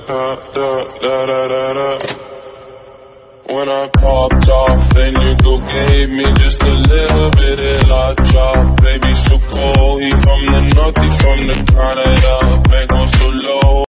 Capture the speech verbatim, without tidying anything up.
da, da, da, da, da, da. When I popped off, then you go gave me just a little bit of la chop. Baby, so cold, he from the north, he from the Canada. Man, go so low.